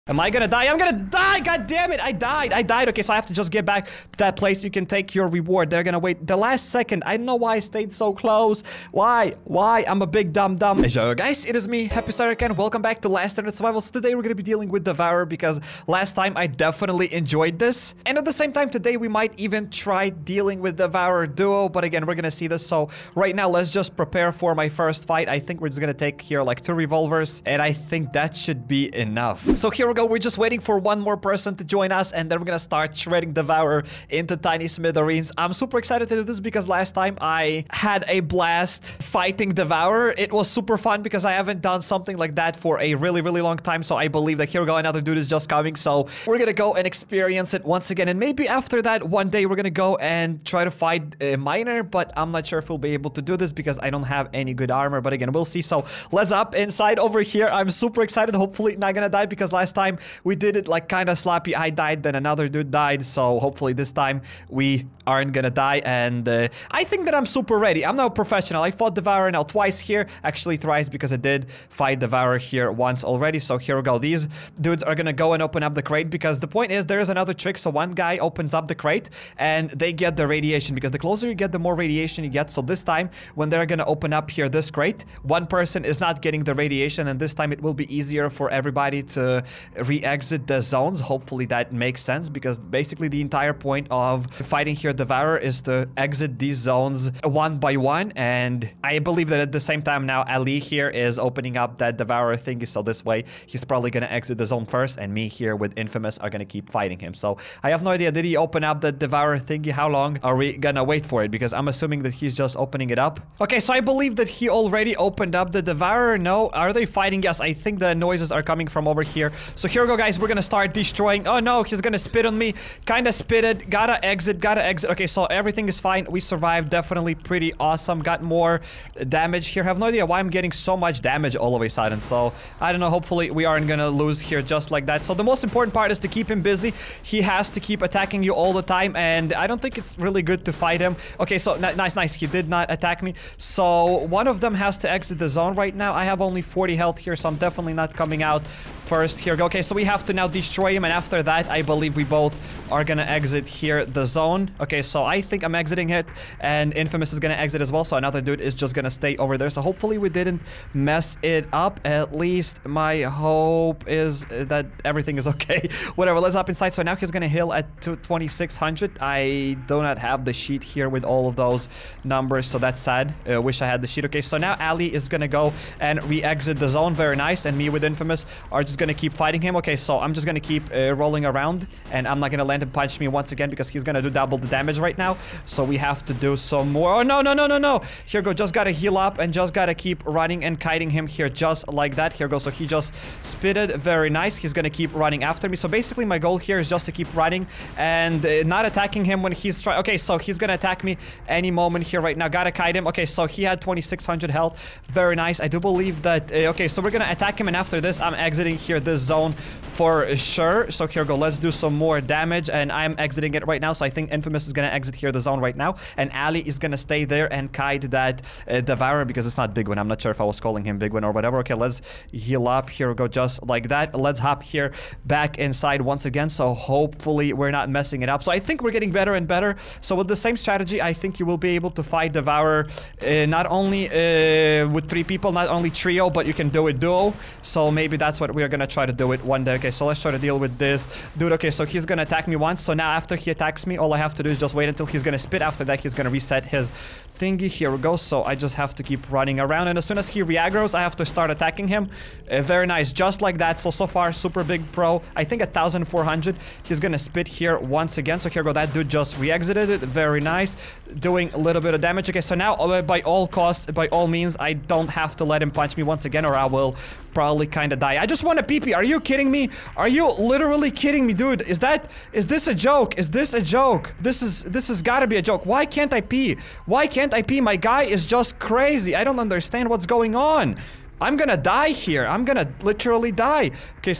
Am I gonna die? I'm gonna die! God damn it! I died. Okay, so I have to just get back to that place. You can take your reward. They're gonna wait the last second. I don't know why I stayed so close. Why? I'm a big dumb. Yo, guys, it is me, Happy Sarek, and welcome back to Last Internet Survival. So today we're gonna be dealing with Devourer because last time I definitely enjoyed this. And at the same time, today we might even try dealing with Devourer Duo. But again, we're gonna see this. So right now, let's just prepare for my first fight. I think we're just gonna take here like 2 revolvers. And I think that should be enough. So here we go. We're just waiting for one more person to join us, and then we're gonna start shredding Devourer into tiny smithereens. I'm super excited to do this because last time I had a blast fighting Devourer. It was super fun because I haven't done something like that for a really long time. So I believe that here we go, another dude is just coming. So we're gonna go and experience it once again, and maybe after that one day we're gonna go and try to fight a miner, but I'm not sure if we'll be able to do this because I don't have any good armor. But again, we'll see. So let's up inside over here. I'm super excited. Hopefully not gonna die because last time we did it like kind of sloppy. I died, then another dude died. So hopefully this time we aren't gonna die. And I think that I'm super ready. I'm now a professional. I fought Devourer now twice here. Actually thrice because I did fight Devourer here once already. So here we go. These dudes are gonna go and open up the crate because the point is there is another trick. So one guy opens up the crate and they get the radiation because the closer you get, the more radiation you get. So this time when they're gonna open up here this crate, one person is not getting the radiation, and this time it will be easier for everybody to re-exit the zones. Hopefully that makes sense because basically the entire point of fighting here Devourer is to exit these zones one by one. And I believe that at the same time now Ali here is opening up that Devourer thingy, so this way he's probably gonna exit the zone first, and me here with Infamous are gonna keep fighting him. So I have no idea, did he open up the Devourer thingy? How long are we gonna wait for it? Because I'm assuming that he's just opening it up. Okay, so I believe that he already opened up the Devourer. No, are they fighting? Yes, I think the noises are coming from over here. So here we go, guys. We're gonna start destroying. Oh no, he's gonna spit on me. Kinda spitted. Gotta exit. Okay, so everything is fine. We survived. Definitely pretty awesome. Got more damage here. Have no idea why I'm getting so much damage all of a sudden. So I don't know. Hopefully we aren't gonna lose here just like that. So the most important part is to keep him busy. He has to keep attacking you all the time, and I don't think it's really good to fight him. Okay, so nice. He did not attack me. So one of them has to exit the zone right now. I have only 40 health here, so I'm definitely not coming out first. Here we go. Okay, so we have to now destroy him, and after that I believe we both are gonna exit here the zone. Okay, so I think I'm exiting it, and Infamous is gonna exit as well, so another dude is just gonna stay over there. So hopefully we didn't mess it up. At least my hope is that everything is okay. Whatever, let's up inside. So now he's gonna heal at 2600. I do not have the sheet here with all of those numbers, so that's sad. Wish I had the sheet. Okay, so now Ali is gonna go and re-exit the zone. Very nice. And me with Infamous are just gonna keep fighting him. Okay, so I'm just gonna keep rolling around, and I'm not gonna let him punch me once again because he's gonna do double the damage right now. So we have to do some more. Oh no. Here we go. Just gotta heal up and just gotta keep running and kiting him here just like that. Here we go. So he just spitted. Very nice. He's gonna keep running after me. So basically my goal here is just to keep running and not attacking him when he's trying. Okay, so he's gonna attack me any moment here right now. Gotta kite him. Okay, so he had 2600 health. Very nice. I do believe that okay, so we're gonna attack him, and after this I'm exiting here this zone for sure. So here we go. Let's do some more damage, and I'm exiting it right now. So I think Infamous is gonna exit here the zone right now, and Ali is gonna stay there and kite that Devourer because it's not Big One. I'm not sure if I was calling him Big One or whatever. Okay, let's heal up. Here we go, just like that. Let's hop here back inside once again. So hopefully we're not messing it up. So I think we're getting better and better. So with the same strategy, I think you will be able to fight Devourer not only with 3 people, not only trio, but you can do it duo. So maybe that's what we're gonna try to do it one day. Okay, so let's try to deal with this dude. Okay, so he's gonna attack me once. So now after he attacks me, all I have to do is just wait until he's gonna spit. After that, he's gonna reset his thingy. Here we go. So I just have to keep running around, and as soon as he re-aggros, I have to start attacking him. Very nice, just like that. So far, super big pro. I think 1400. He's gonna spit here once again. So here we go. That dude just re-exited it. Very nice, doing a little bit of damage. Okay, so now by all costs, by all means, I don't have to let him punch me once again, or I will probably kind of die. I just want a pee-pee. Are you kidding me? Are you literally kidding me, dude? Is this a joke? Is this a joke? This has gotta be a joke. Why can't I pee? Why can't I pee? My guy is just crazy. I don't understand what's going on. I'm gonna die here. I'm gonna literally die. Okay, so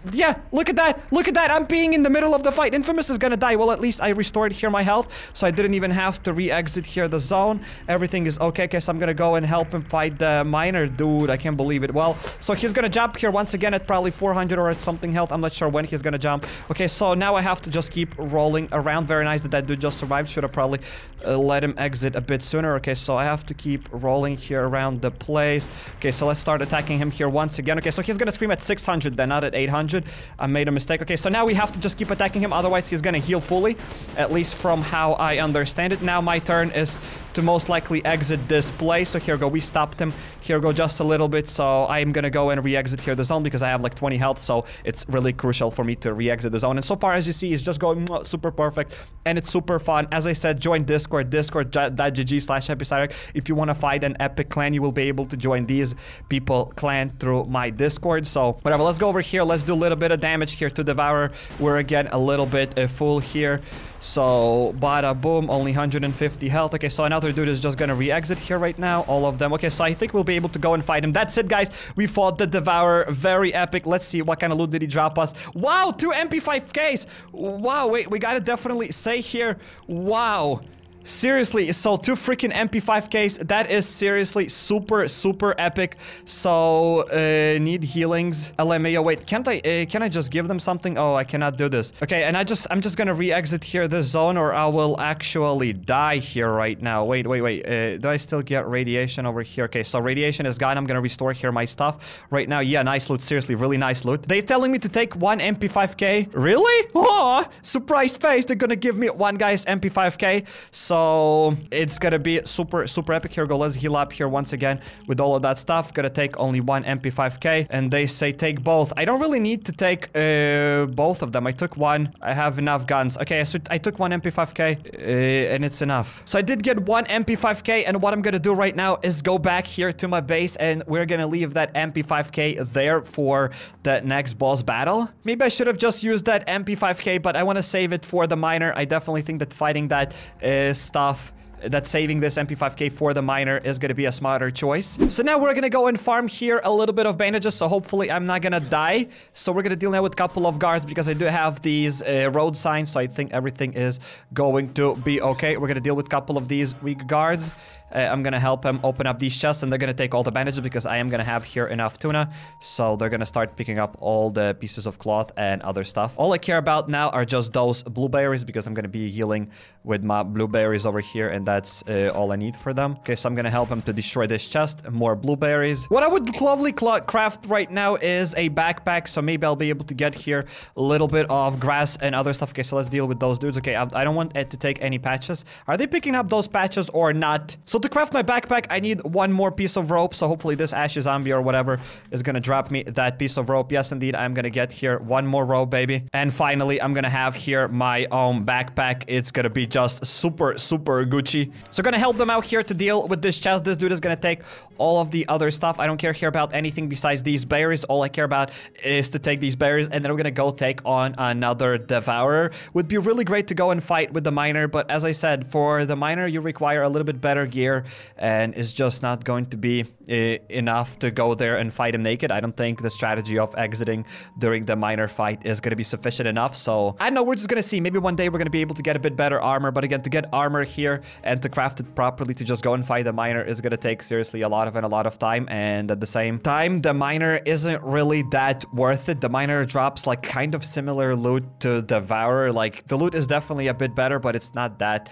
Yeah, look at that. Look at that. I'm being in the middle of the fight. Infamous is gonna die. Well, at least I restored here my health, so I didn't even have to re-exit here the zone. Everything is okay. Okay, so I'm gonna go and help him fight the miner. Dude, I can't believe it. Well, so he's gonna jump here once again at probably 400 or at something health. I'm not sure when he's gonna jump. Okay, so now I have to just keep rolling around. Very nice that that dude just survived. Should have probably let him exit a bit sooner. Okay, so I have to keep rolling here around the place. Okay, so let's start attacking him here once again. Okay, so he's gonna scream at 600 then, not at 800. I made a mistake. Okay, so now we have to just keep attacking him, otherwise he's gonna heal fully, at least from how I understand it. Now my turn is to most likely exit this place. So here we go, we stopped him. Here we go, just a little bit. So I'm gonna go and re-exit here the zone because I have like 20 health, so it's really crucial for me to re-exit the zone. And so far, as you see, it's just going super perfect, and it's super fun. As I said, join discord.gg/epicyric. If you want to fight an epic clan, you will be able to join these people clan through my Discord. So whatever, let's go over here. Let's do a little bit of damage here to Devourer. We're again a little bit full here. So bada boom, only 150 health. Okay, so another dude is just gonna re-exit here right now, all of them. Okay, so I think we'll be able to go and fight him. That's it, guys. We fought the Devourer. Very epic. Let's see what kind of loot did he drop us. Wow, 2 MP5Ks. Wow, wait, we gotta definitely say here, wow. Seriously, so 2 freaking MP5Ks. That is seriously super, super epic. So, need healings. LMAO, wait, can't I, can I just give them something? Oh, I cannot do this. Okay, and I'm just gonna re-exit here this zone, or I will actually die here right now. Wait, do I still get radiation over here? Okay, so radiation is gone. I'm gonna restore here my stuff right now. Yeah, nice loot, seriously, really nice loot. They're telling me to take 1 MP5K. Really? Oh, surprised face. They're gonna give me 1 guy's MP5K. So it's gonna be super, super epic. Here we go, let's heal up here once again with all of that stuff. Gonna take only 1 MP5K, and they say take both. I don't really need to take both of them. I took 1. I have enough guns. Okay, so I took 1 MP5K, and it's enough. So I did get 1 MP5K, and what I'm gonna do right now is go back here to my base, and we're gonna leave that MP5K there for the next boss battle. Maybe I should have just used that MP5K, but I want to save it for the miner. I definitely think that fighting that stuff, that saving this MP5K for the miner is going to be a smarter choice. So now we're going to go and farm here a little bit of bandages, so hopefully I'm not going to die. So we're going to deal now with a couple of guards because I do have these road signs, so I think everything is going to be okay. We're going to deal with a couple of these weak guards. I'm gonna help them open up these chests, and they're gonna take all the bandages because I am gonna have here enough tuna. So they're gonna start picking up all the pieces of cloth and other stuff. All I care about now are just those blueberries because I'm gonna be healing with my blueberries over here, and that's all I need for them. Okay, so I'm gonna help them to destroy this chest. More blueberries. What I would lovely craft right now is a backpack, so maybe I'll be able to get here a little bit of grass and other stuff. Okay, so let's deal with those dudes. Okay, I don't want it to take any patches. Are they picking up those patches or not? So to craft my backpack, I need 1 more piece of rope, so hopefully this ashy zombie or whatever is gonna drop me that piece of rope. Yes, indeed, I'm gonna get here 1 more rope, baby. And finally, I'm gonna have here my own backpack. It's gonna be just super, super Gucci. So gonna help them out here to deal with this chest. This dude is gonna take all of the other stuff. I don't care here about anything besides these berries. All I care about is to take these berries, and then we're gonna go take on another Devourer. Would be really great to go and fight with the miner, but as I said, for the miner, you require a little bit better gear, and it's just not going to be enough to go there and fight him naked. I don't think the strategy of exiting during the miner fight is going to be sufficient enough. So I don't know, we're just going to see. Maybe one day we're going to be able to get a bit better armor, but again, to get armor here and to craft it properly to just go and fight the miner is going to take seriously a lot of time, and at the same time, the miner isn't really that worth it. The miner drops like kind of similar loot to Devourer. Like the loot is definitely a bit better, but it's not that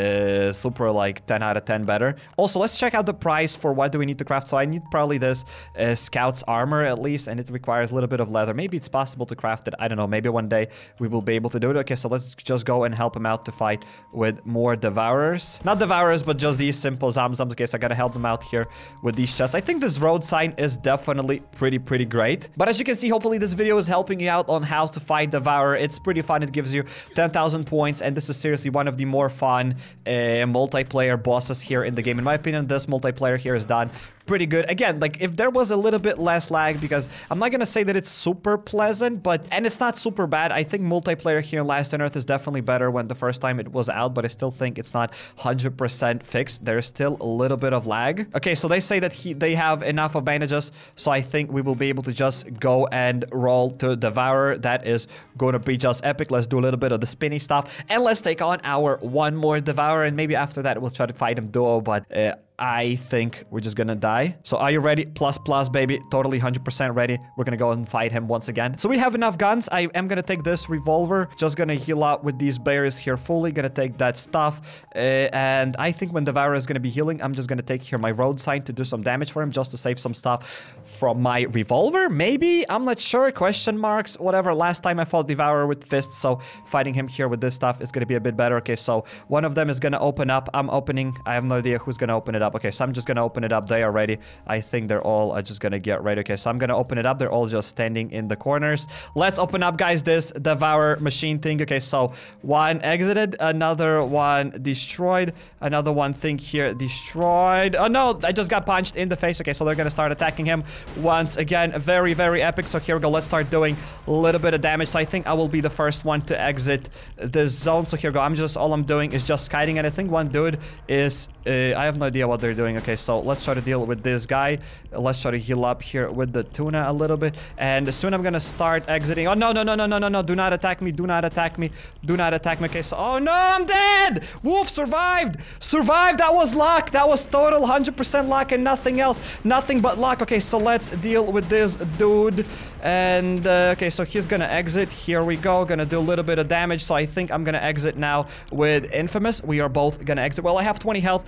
super like 10 out of 10 better. Also, let's check out the price for what do we need to craft. So I need probably this scout's armor at least, and it requires a little bit of leather. Maybe it's possible to craft it. I don't know. Maybe one day we will be able to do it. Okay, so let's just go and help him out to fight with more Devourers. Not Devourers, but just these simple Zamzams. Okay, so I gotta help them out here with these chests. I think this road sign is definitely pretty great. But as you can see, hopefully this video is helping you out on how to fight Devourer. It's pretty fun. It gives you 10,000 points, and this is seriously one of the more fun multiplayer bosses here in the game. In my opinion, this multiplayer here is done pretty good. Again, like if there was a little bit less lag, because I'm not gonna say that it's super pleasant, and it's not super bad. I think multiplayer here in Last on Earth is definitely better when the first time it was out, but I still think it's not 100% fixed. There's still a little bit of lag. Okay, so they say that they have enough of bandages, so I think we will be able to just go and roll to Devourer. That is going to be just epic. Let's do a little bit of the spinny stuff, and let's take on our one more Devourer, and maybe after that we'll try to fight him duo, but I think we're just gonna die. So are you ready? Plus, baby. Totally 100% ready. We're gonna go and fight him once again. So we have enough guns. I am gonna take this revolver. Just gonna heal up with these berries here fully. Gonna take that stuff. And I think when Devourer is gonna be healing, I'm just gonna take here my road sign to do some damage for him, just to save some stuff from my revolver. Maybe? I'm not sure. Question marks. Whatever. Last time I fought Devourer with fists, so fighting him here with this stuff is gonna be a bit better. Okay, so one of them is gonna open up. I'm opening. I have no idea who's gonna open it up. Okay, so I'm just gonna open it up. They are ready. I think they're all just gonna get ready. Okay, so I'm gonna open it up. They're all just standing in the corners. Let's open up, guys, this Devourer machine thing. Okay, so one exited, another one destroyed, another one thing here destroyed. Oh no, I just got punched in the face. Okay, so they're gonna start attacking him once again. Very, very epic. So here we go. Let's start doing a little bit of damage. So I think I will be the first one to exit this zone. So here we go. All I'm doing is just kiting, and I think one dude is I have no idea what they're doing. Okay, so let's try to deal with this guy. Let's try to heal up here with the tuna a little bit, and soon I'm gonna start exiting. Oh no, do not attack me, do not attack me, do not attack me. Okay, so oh no, I'm dead. Wolf survived. That was luck. That was total 100% luck and nothing else, nothing but luck. Okay, so let's deal with this dude, and okay, so he's gonna exit. Here we go. Gonna do a little bit of damage. So I think I'm gonna exit now with Infamous. We are both gonna exit. Well, I have 20 health.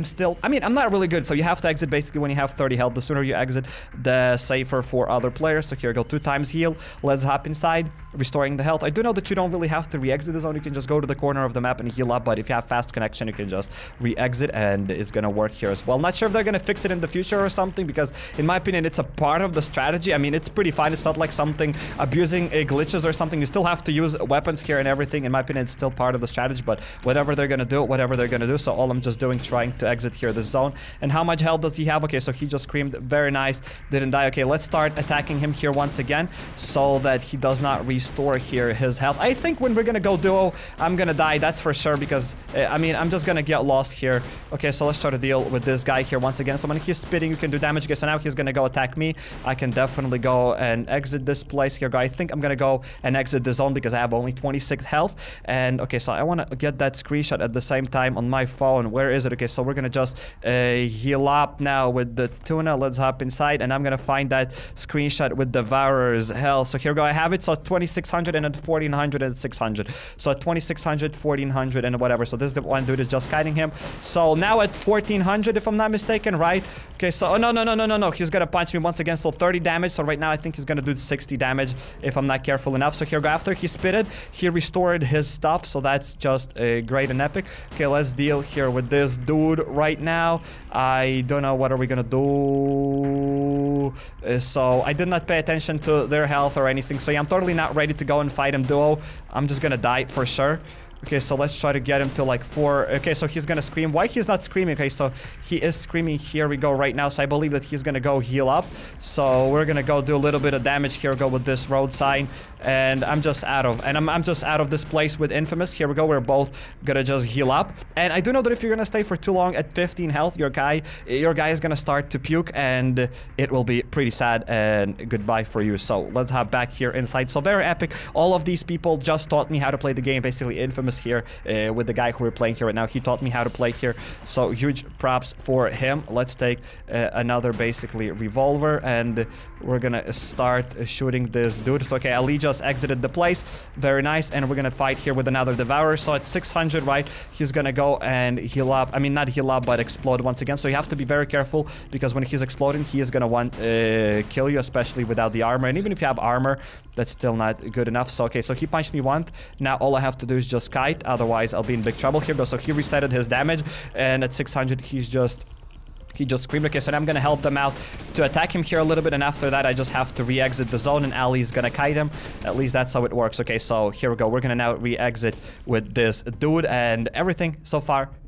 I'm not really good, so you have to exit basically when you have 30 health. The sooner you exit, the safer for other players. So here we go, 2 times heal. Let's hop inside, restoring the health. I do know that you don't really have to re-exit the zone. You can just go to the corner of the map and heal up, but if you have fast connection, you can just re-exit, and it's gonna work here as well. Not sure if they're gonna fix it in the future or something, because in my opinion, it's a part of the strategy. I mean, it's pretty fine. It's not like something abusing glitches or something. You still have to use weapons here and everything. In my opinion, it's still part of the strategy, but whatever they're gonna do, so all I'm just doing, trying to exit here this zone. And how much health does he have? Okay, so he just screamed. Very nice. Didn't die. Okay, let's start attacking him here once again, so that he does not restore here his health. I think when we're gonna go duo, I'm gonna die. That's for sure, because I'm just gonna get lost here. Okay, so let's try to deal with this guy here once again. So when he's spitting, you can do damage. Okay, so now he's gonna go attack me. I can definitely go and exit this place here. I think I'm gonna go and exit the zone because I have only 26 health. And okay, so I want to get that screenshot at the same time on my phone. Where is it? Okay, so we're gonna just heal up now with the tuna. Let's hop inside, and I'm gonna find that screenshot with Devourer's health. So here we go. I have it. So 2600 and 1400 and 600. So 2600, 1400, and whatever. So this is the one dude is just kiting him. So now at 1400, if I'm not mistaken, right? Okay, so oh no. He's gonna punch me once again. So 30 damage. So right now I think he's gonna do 60 damage if I'm not careful enough. So here we go. After he spitted, he restored his stuff. So that's just great and epic. Okay, let's deal here with this dude right now. I don't know what are we gonna do. So I did not pay attention to their health or anything. So yeah, I'm totally not ready to go and fight him duo. I'm just gonna die for sure. Okay, so let's try to get him to like 4. Okay, so he's gonna scream. Why he's not screaming? Okay, so he is screaming. Here we go right now. So I believe that he's gonna go heal up. So we're gonna go do a little bit of damage here. Go with this road sign. And I'm just out of this place with Infamous. Here we go. We're both gonna just heal up. And I do know that if you're gonna stay for too long at 15 health, your guy is gonna start to puke, and it will be pretty sad and goodbye for you. So let's hop back here inside. So very epic. All of these people just taught me how to play the game. Basically, Infamous here with the guy who we're playing here right now. He taught me how to play here. So huge props for him. Let's take another basically revolver, and we're gonna start shooting this dude. So okay, Ali just exited the place. Very nice. And we're gonna fight here with another Devourer. So at 600, right, he's gonna go and heal up. I mean, not heal up, but explode once again. So you have to be very careful, because when he's exploding, he is gonna want kill you, especially without the armor. And even if you have armor, that's still not good enough. So okay, so he punched me once. Now all I have to do is just kite, otherwise I'll be in big trouble. Here goes. So he resetted his damage, and at 600 he just screamed. Okay, so now I'm gonna help them out to attack him here a little bit, and after that I just have to re-exit the zone, and Ali's gonna kite him. At least that's how it works. Okay, so here we go. We're gonna now re-exit with this dude, and everything so far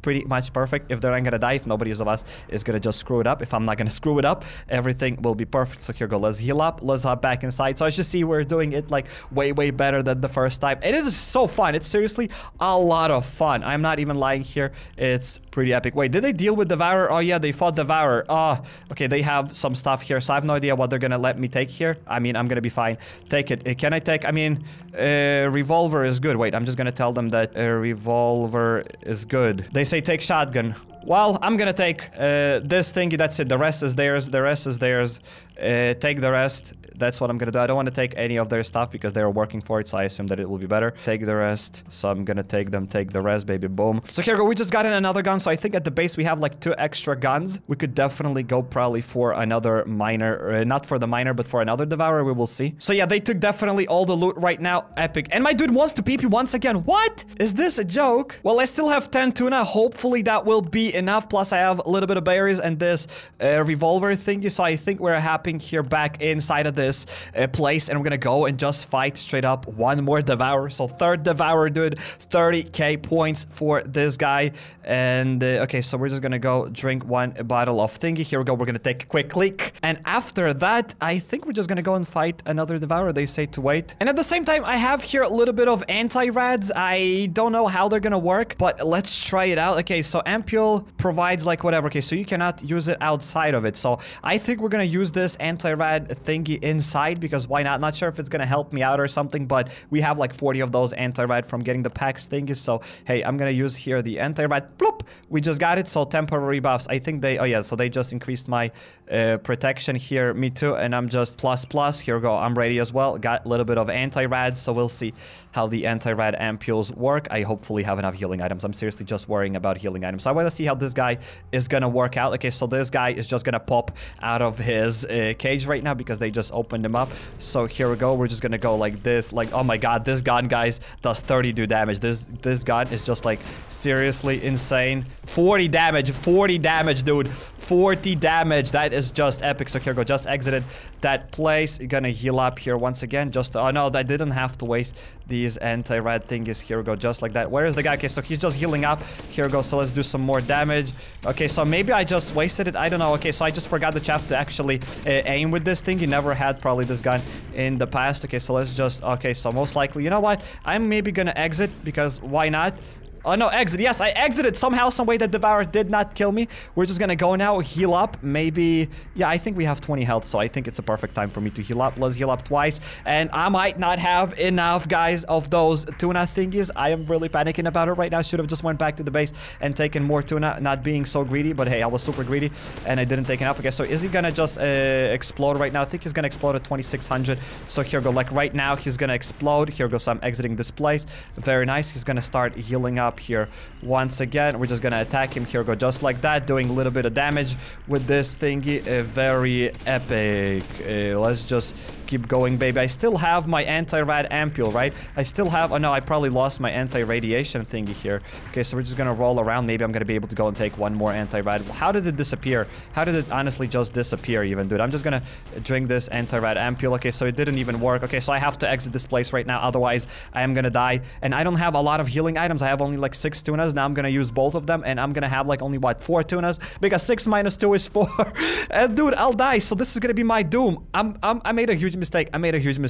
pretty much perfect. If they're not gonna die, if nobody of us is gonna just screw it up, if I'm not gonna screw it up, everything will be perfect. So here we go. Let's heal up. Let's hop back inside. So as you see, we're doing it like way better than the first time. It is so fun. It's seriously a lot of fun. I'm not even lying here. It's pretty epic. Wait, did they deal with Devourer? Oh yeah, they fought Devourer. Oh, okay, they have some stuff here, so I have no idea what they're gonna let me take here. I mean, I'm gonna be fine. Take it. Can I take? I mean, revolver is good. Wait, I'm just gonna tell them that revolver is good. They say take shotgun. Well, I'm gonna take this thingy. That's it. The rest is theirs. The rest is theirs. Take the rest. That's what I'm gonna do. I don't want to take any of their stuff because they're working for it, so I assume that it will be better. Take the rest. So I'm gonna take them. Take the rest, baby. Boom. So here we go. We just got in another gun. So I think at the base we have like 2 extra guns. We could definitely go probably for another miner. Not for the miner, but for another Devourer. We will see. So yeah, they took definitely all the loot right now. Epic. And my dude wants to PP once again. What? Is this a joke? Well, I still have 10 tuna. Hopefully that will be enough. Plus I have a little bit of berries and this revolver thingy. So I think we're hopping here back inside of this place, and we're gonna go and just fight straight up one more Devourer. So 3rd Devourer, dude. 30k points for this guy. And okay, so we're just gonna go drink 1 bottle of thingy. Here we go. We're gonna take a quick click, and after that I think we're just gonna go and fight another Devourer. They say to wait. And at the same time, I have here a little bit of anti-rads. I don't know how they're gonna work, but let's try it out. Okay, so Ampule provides like whatever. Okay, so you cannot use it outside of it. So I think we're gonna use this anti-rad thingy inside, because why not? Not sure if it's gonna help me out or something, but we have like 40 of those anti-rad from getting the packs thingies. So hey, I'm gonna use here the anti-rad. Bloop! We just got it. So temporary buffs. I think they, oh yeah, so they just increased my protection here. Me too. And I'm just plus. Here we go. I'm ready as well. Got a little bit of anti-rad, so we'll see how the anti-rad ampules work. I hopefully have enough healing items. I'm seriously just worrying about healing items. So I want to see how this guy is gonna work out. Okay, so this guy is just gonna pop out of his cage right now because they just opened him up. So here we go. We're just gonna go like this. Like, oh my god, this gun, guys, does 32 damage. This gun is just like seriously insane. 40 damage, dude. 40 damage. That is just epic. So here we go. Just exited that place. You're gonna heal up here once again. Just, oh no, I didn't have to waste these anti-rad thingies. Here we go. Just like that. Where is the guy? Okay, so he's just healing up. Here we go. So let's do some more damage. Okay, so maybe I just wasted it. I don't know. Okay, so I just forgot that you have to actually aim with this thing. You never had probably this gun in the past. Okay, so let's just, okay, so most likely, you know what? I'm maybe gonna exit because why not? Oh no, exit. Yes, I exited somehow, some way that Devourer did not kill me. We're just gonna go now, heal up. Maybe, yeah, I think we have 20 health, so I think it's a perfect time for me to heal up. Let's heal up twice. And I might not have enough, guys, of those tuna thingies. I am really panicking about it right now. Should have just went back to the base and taken more tuna, not being so greedy. But hey, I was super greedy and I didn't take enough. Okay, so is he gonna just explode right now? I think he's gonna explode at 2600. So here we go. Like right now, he's gonna explode. Here we go. So I'm exiting this place. Very nice. He's gonna start healing up here once again. We're just gonna attack him. Here we go, just like that, doing a little bit of damage with this thingy. Very epic. Let's just keep going, baby. I still have my anti-rad ampule, right? I still have, oh no, I probably lost my anti-radiation thingy here. Okay, so we're just gonna roll around. Maybe I'm gonna be able to go and take one more anti-rad. How did it disappear? How did it honestly just disappear even, dude? I'm just gonna drink this anti-rad ampule. Okay, so it didn't even work. Okay, so I have to exit this place right now, otherwise I am gonna die. And I don't have a lot of healing items. I have only like 6 tunas. Now I'm gonna use both of them, and I'm gonna have like only, what, 4 tunas? Because 6 minus 2 is 4. And dude, I'll die. So this is gonna be my doom. I made a huge mistake. I made a huge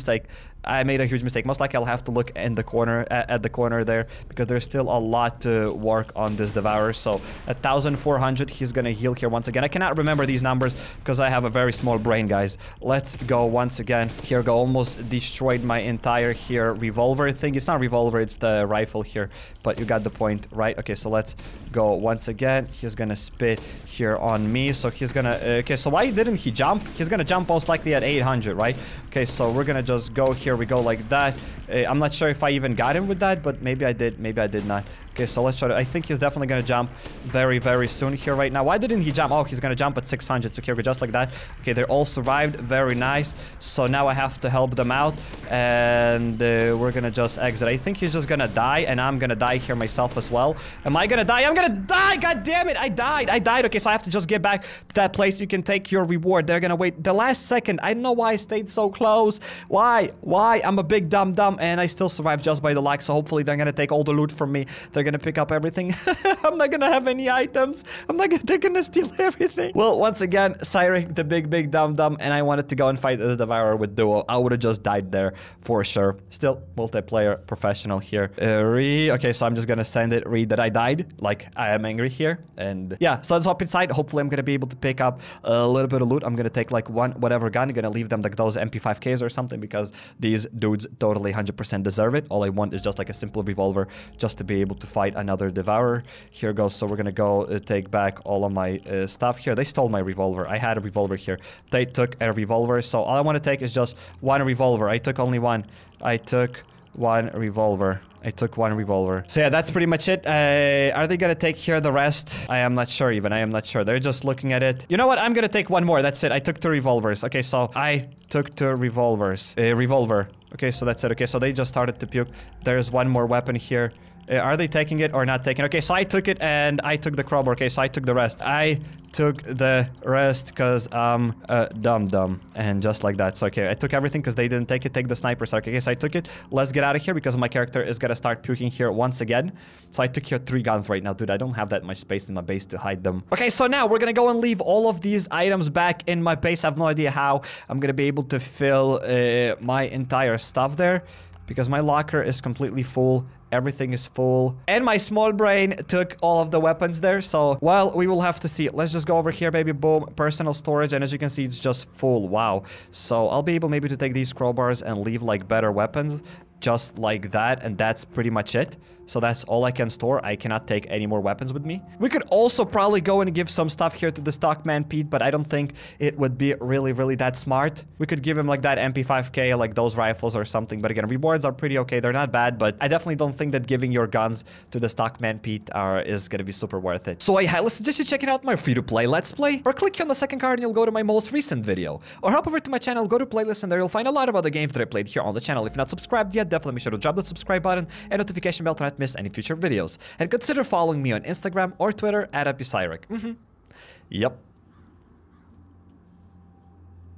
mistake. Most likely I'll have to look in the corner, at the corner there, because there's still a lot to work on this Devourer. So 1400, he's gonna heal here once again. I cannot remember these numbers because I have a very small brain, guys. Let's go once again. Here we go. Almost destroyed my entire here revolver thing. It's not revolver, it's the rifle here, but you got the point, right? Okay, so let's go once again. He's gonna spit here on me, so he's gonna, okay, so why didn't he jump? He's gonna jump most likely at 800, right? Okay, so we're gonna just go, here we go, like that. I'm not sure if I even got him with that, but maybe I did not. Okay, so let's try to, I think he's definitely gonna jump very, very soon here right now. Why didn't he jump? Oh, he's gonna jump at 600, so here we go, just like that. Okay, they all survived, very nice. So now I have to help them out, and we're gonna just exit. I think he's just gonna die, and I'm gonna die here myself as well. Am I gonna die? I'm gonna die! God damn it! I died! Okay, so I have to just get back to that place. You can take your reward. They're gonna wait the last second. I don't know why I stayed so so close. Why? Why? I'm a big dumb, and I still survived just by the luck, so hopefully they're gonna take all the loot from me. They're gonna pick up everything. I'm not gonna have any items. They're gonna steal everything. Well, once again, Cyric, the big dumb, and I wanted to go and fight this Devourer with Duo. I would have just died there for sure. Still, multiplayer professional here. Okay, so I'm just gonna send it, read that I died. Like, I am angry here. And yeah, so let's hop inside. Hopefully, I'm gonna be able to pick up a little bit of loot. I'm gonna take like whatever gun. I'm gonna leave them like those MP5Ks or something because these dudes totally 100% deserve it. All I want is just like a simple revolver just to be able to fight another Devourer. Here goes. So we're gonna go take back all of my stuff here. They stole my revolver. I had a revolver here. They took a revolver. So all I want to take is just one revolver. I took only one. I took one revolver. So yeah, that's pretty much it. Are they gonna take here the rest? I am not sure even. I am not sure. They're just looking at it. You know what? I'm gonna take one more. That's it. I took 2 revolvers. Okay, so I took 2 revolvers. Revolver. Okay, so that's it. Okay, so they just started to puke. There's one more weapon here. Are they taking it or not taking it? Okay, so I took it and I took the crowbar. Okay, so I took the rest. I took the rest because I'm dumb. And just like that. So, okay, I took everything because they didn't take it. Take the sniper. So, okay, so I took it. Let's get out of here because my character is going to start puking here once again. So I took here 3 guns right now. Dude, I don't have that much space in my base to hide them. Okay, so now we're going to go and leave all of these items back in my base. I have no idea how I'm going to be able to fill my entire stuff there because my locker is completely full. Everything is full. And my small brain took all of the weapons there. So, well, we will have to see. Let's just go over here, baby. Boom. Personal storage. And as you can see, it's just full. Wow. So, I'll be able maybe to take these crowbars and leave, like, better weapons. Just like that. And that's pretty much it. So that's all I can store. I cannot take any more weapons with me. We could also probably go and give some stuff here to the Stockman Pete, but I don't think it would be really that smart. We could give him like that MP5K, like those rifles or something. But again, rewards are pretty okay. They're not bad, but I definitely don't think that giving your guns to the Stockman Pete is going to be super worth it. So I highly suggest you checking out my free-to-play Let's Play, or click here on the second card and you'll go to my most recent video. Or hop over to my channel, go to playlist, and there you'll find a lot of other games that I played here on the channel. If you're not subscribed yet, definitely make sure to drop that subscribe button and notification bell to not miss any future videos. And consider following me on Instagram or Twitter at @EpiCyric. Yep.